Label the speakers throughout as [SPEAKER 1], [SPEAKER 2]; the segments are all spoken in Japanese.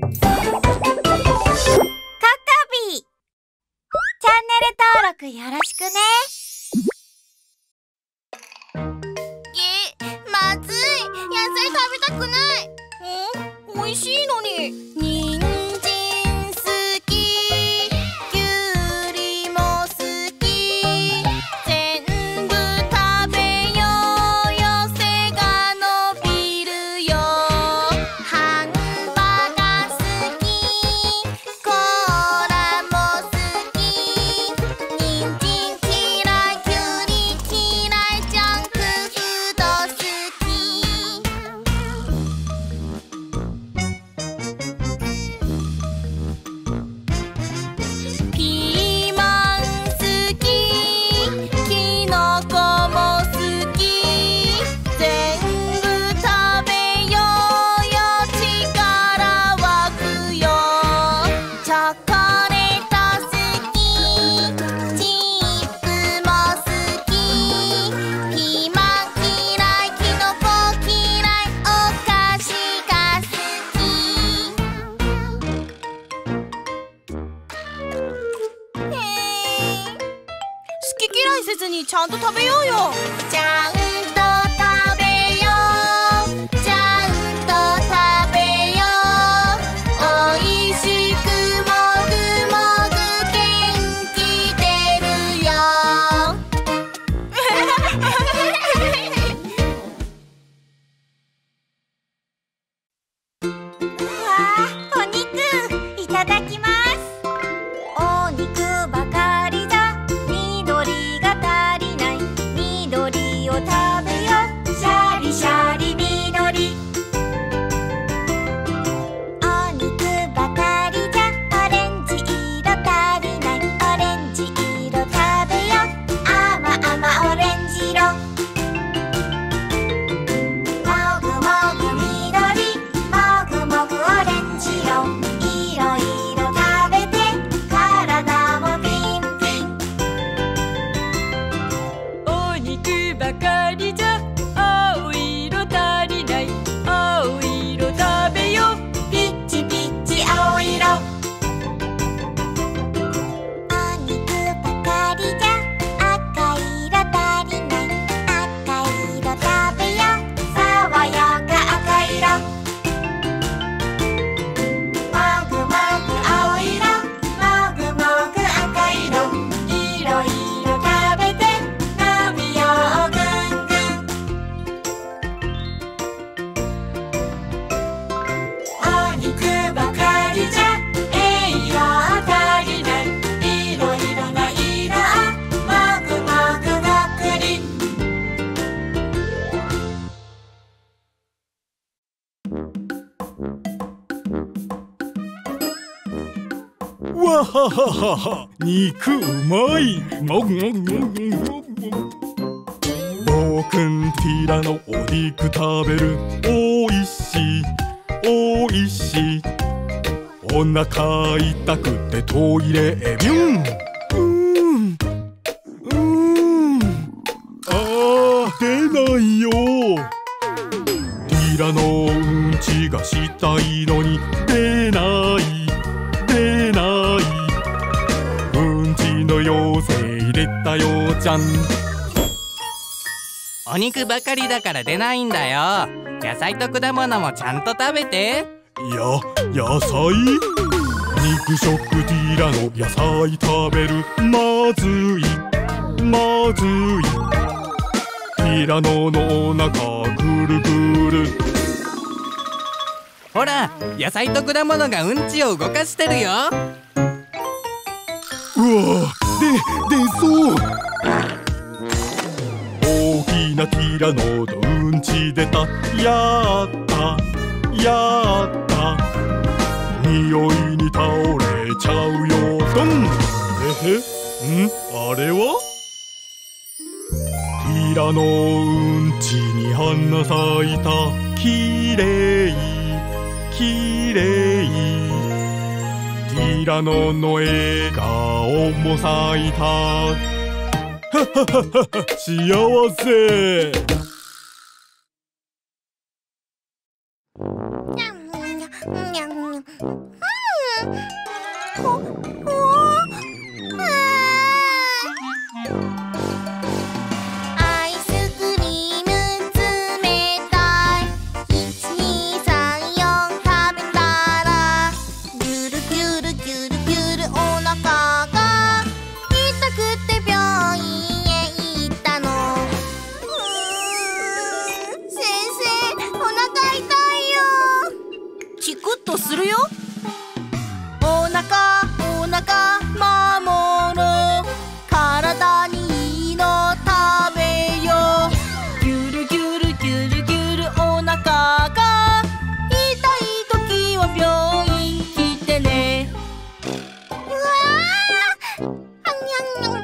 [SPEAKER 1] チャンネル登録よろしくね。
[SPEAKER 2] まずい。野菜食べたくない。美味しいのに。人参好き、きゅうりも好き。全部食べようよ。背が伸びるよ。ハンバーガー好き、コーラも好き。人参嫌い、きゅうり嫌い、ジャンクフード好き。ピーマン好き、キノコも好き。全部食べようよ。力湧くよ。チョコレート好き、チップも好き。ピーマン嫌い、キノコ嫌い、お菓子が好き。好き嫌いせずにちゃんと食べようよ。ちゃんと食べよう。ちゃんと食べよう。おいしくもぐもぐ元気出るよ。
[SPEAKER 1] お肉いただきます。お肉ばかりじゃ緑が足りない。緑を食べよう。シャリシャリ緑。お肉ばかりじゃオレンジ色足りない。オレンジ色食べよう。甘々オレンジ色。もぐもぐ緑、もぐもぐオレンジ色。いろいろ食べて体もピンピン。
[SPEAKER 3] お肉ばかりじゃ青色足りない。青色食べよう。
[SPEAKER 1] ピッチピッチ青色。お肉ばかりじゃ赤色足りない。赤色食べよう。爽やか赤色。もぐもぐ青色、もぐもぐ赤色。いろいろ食べて飲みようぐんぐん。お肉ばかりじゃ栄養足りない。いろいろな色をもぐもぐごくり。
[SPEAKER 4] わはははは、肉うまい。もぐもぐもぐもぐ。ぼうくんティラのお肉食べる。おいしいおいしい。お腹痛くてトイレへビュン。あー出ないよ。ティラのうんちがしたいのに出ない出ない。うんちの妖精出たよちゃん。
[SPEAKER 5] お肉ばかりだから出ないんだよ。野菜と果物もちゃんと食べて。
[SPEAKER 4] 野菜？肉食ティラの野菜食べる。まずいまずい。ティラノのお腹ぐるぐる。
[SPEAKER 5] ほら、野菜と果物がうんちを動かしてるよ。
[SPEAKER 4] うわ出そう。大きなティラノのうんち出た。やったやった。匂いに倒れちゃうよ。ドン。あれはティラノうんちに花咲いた。きれいきれい。ティラノの笑顔も咲いた。はははは、幸せ。
[SPEAKER 2] にゃんにゃんにゃん。 とするよ。お腹守ろう、体にいいの食べよう。ぎゅるぎゅるぎゅるぎゅるお腹が痛い時は病院来てね。うわー、あんにゃんにゃん、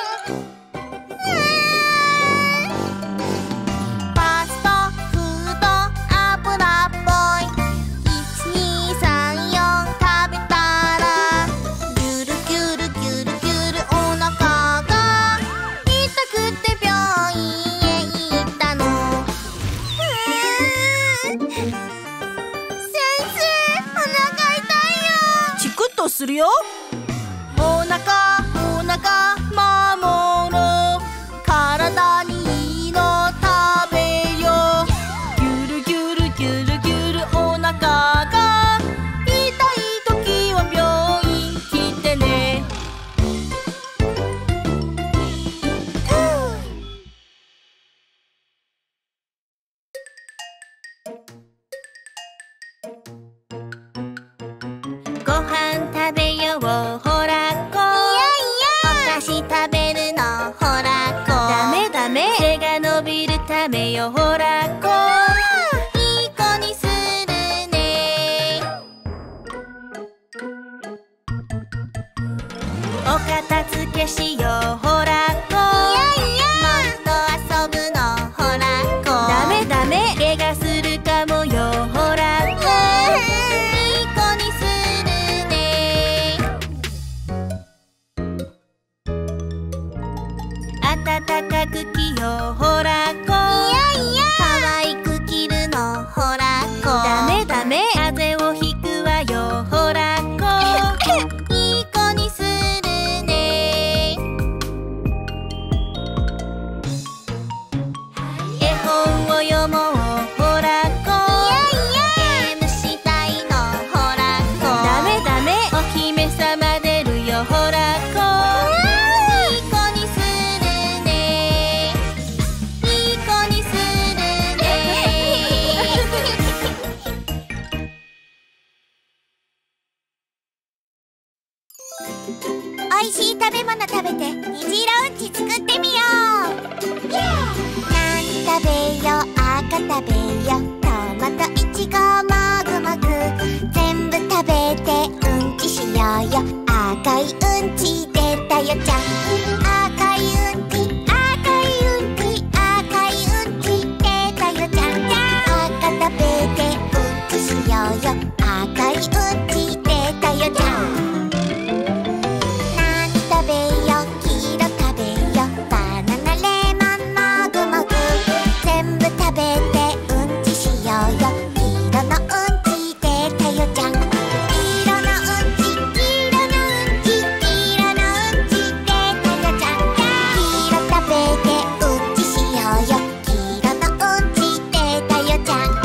[SPEAKER 2] ファストフード油っぽい。1234食べたらギュルギュルギュルギュルお腹が痛くて病院へ行ったの。先生、お腹痛いよ。チクッとするよ。お腹守ろう、体にいいの食べよう。ぎゅるぎゅるぎゅるぎゅるお腹が痛い時は病院来てね。ご飯食べよう、ほらこ。お菓子食べるの、ほらこ。ダメダメ、背が伸びるためよ、ほらこ。いい子にするね。お片付けしよう、ほらこ。もっと遊ぶの、ほらこ。ダメダメ、怪我するかもよ、ほらこ。いい子にするね。暖かく着よう、ほらこ。可愛く着るの、ほらこ。ダメダメ、風邪をひくわよ、ほらこ。いい子にするね。絵本を読もう、ほらこ。ゲームしたいの、ほらこ。ダメダメ、お姫様出るよ、ほらこ。いい子にするね。いい子にするね。
[SPEAKER 1] おいしい食べ物食べて虹色うんち作ってみよう。何食べよう、赤食べよう、トマトいちごもぐもぐ、全部食べてうんちしようよ。赤いうんち出たよちゃん。赤いうんち赤いうんち赤いうんち出たよちゃん。赤食べてうんちしようよ。赤いうんち出たよちゃん。食べよ、黄色食べよ、バナナレモンもぐもぐ、全部食べてうんちしようよ。黄色のうんち出たよちゃん。黄色のうんち黄色のうんち黄色のうんち出たよちゃん。黄色食べてうんちしようよ。黄色のうんち出たよちゃん。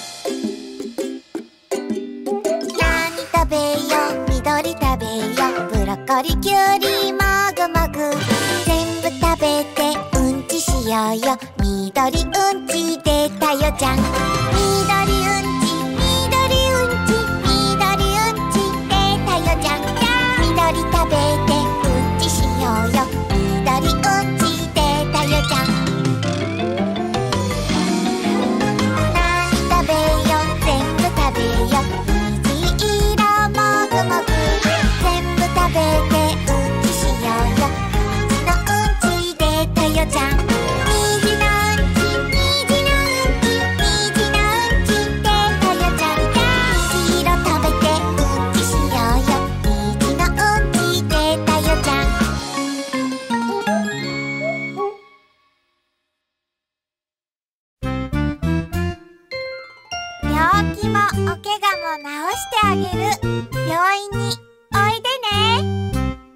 [SPEAKER 1] 何食べよ、緑食べよ、ブロッコリーキュウリもぐもぐ、全部食べてうんちしようよ。緑うんち出たよちゃん。緑うんち緑うんち緑うんち出たよちゃん。緑食べてうんちしようよ。緑うんち出たよちゃん。何食べよ、全部食べよ、虹色もぐもぐ、全部食べてうんちしようよ。虹のうんち出たよちゃん。虹のうんち虹のうんち虹のうんち出たよちゃん。虹色食べてうんちしようよ。虹のうんち出たよちゃん。病気もお怪我も治してあげる。病院においでね。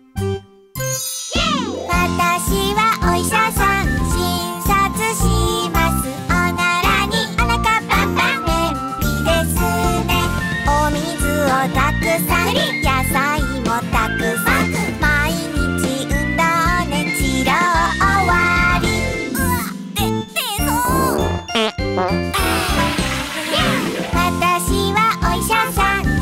[SPEAKER 1] 私はお医者さん、診察します。おならにお腹パンパン、便秘ですね。お水をたくさん、野菜もたくさん、毎日運動ね、治療終わり。うわ、出そう。私はお医者さん、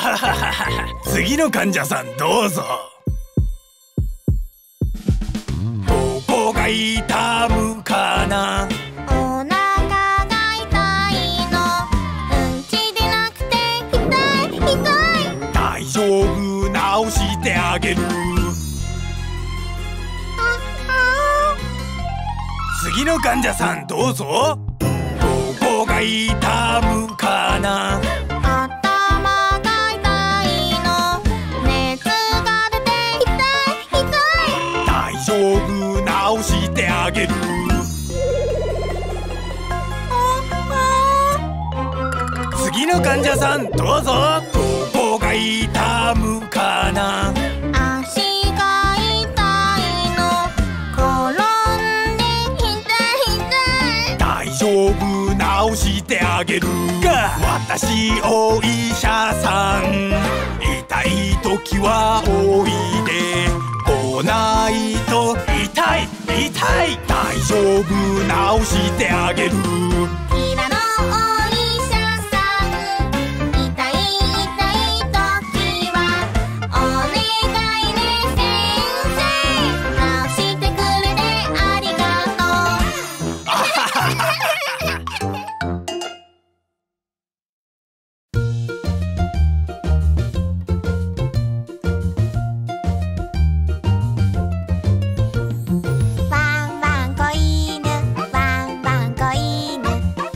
[SPEAKER 4] ははは。次の患者さんどうぞ。どこが痛むかな。
[SPEAKER 2] お腹が痛いの。うんちでなくて痛い痛い。
[SPEAKER 4] 大丈夫、治してあげる。次の患者さんどうぞ。どこが痛むかな。
[SPEAKER 2] 頭が痛いの。熱が出て痛い痛い。
[SPEAKER 4] 大丈夫、治してあげる。次の患者さんどうぞ。どこが痛むかな。
[SPEAKER 2] 足が痛いの。転んで痛い痛い。
[SPEAKER 4] 大丈夫、治してあげる。私お医者さん。痛い時はおいでこないと。痛い痛い。大丈夫、治してあげる。
[SPEAKER 2] キラのお医者さん。痛い痛い時はお願いね先生。治してくれてありがとう。ワンワン子犬、ワンワン子犬。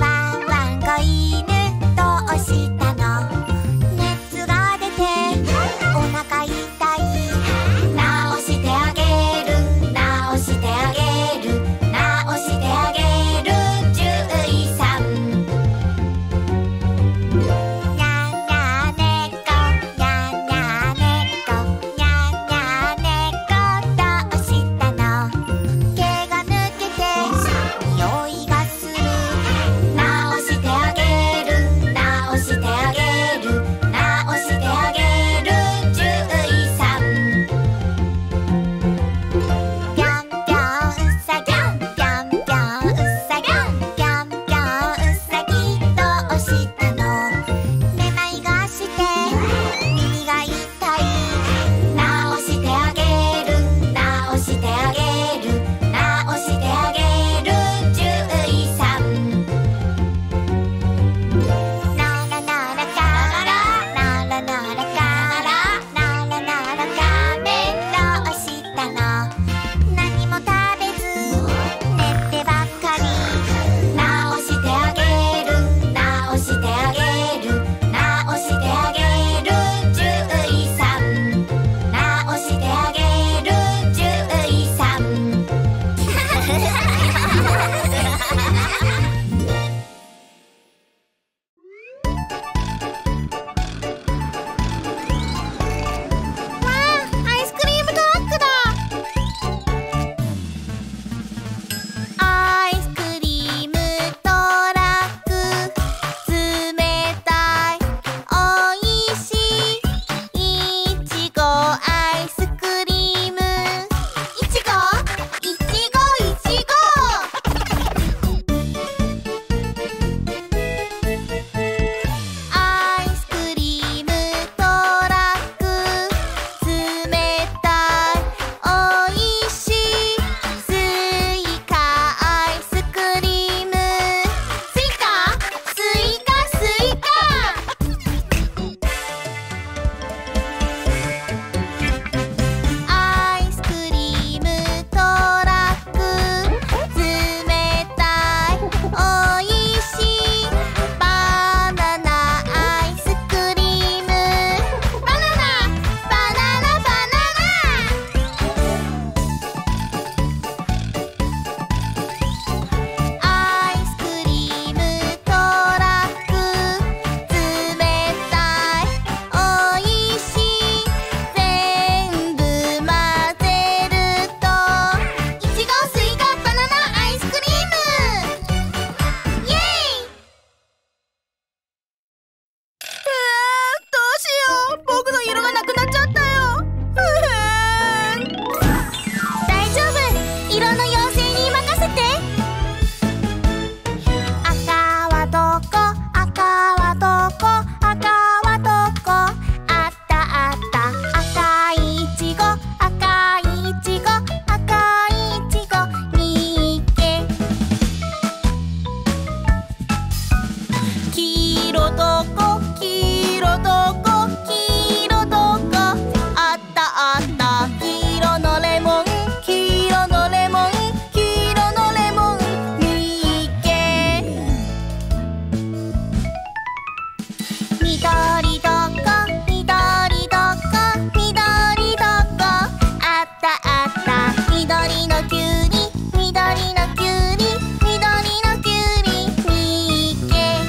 [SPEAKER 2] 緑どこ緑どこ緑どこあったあった緑のきゅうり緑のきゅうり緑のきゅうりみっけ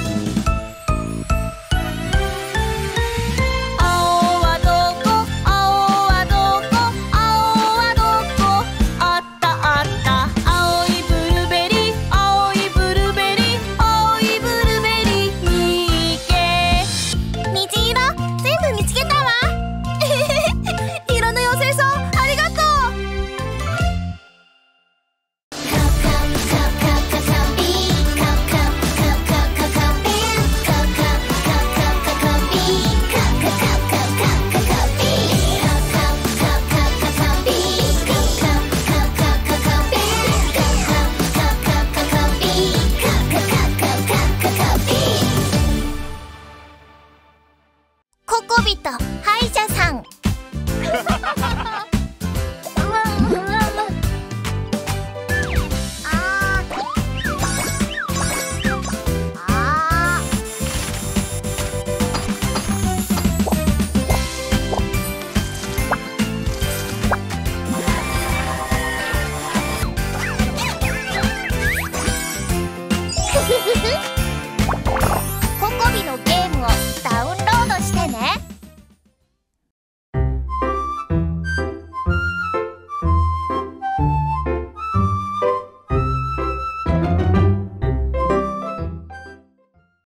[SPEAKER 2] 青はどこ青はどこ青はどこあったあった青いブルーベリー青いブルーベリー青いブルーベリーみっけ虹色全部見つけたわ色の妖精さんありがとうココビと歯医者さん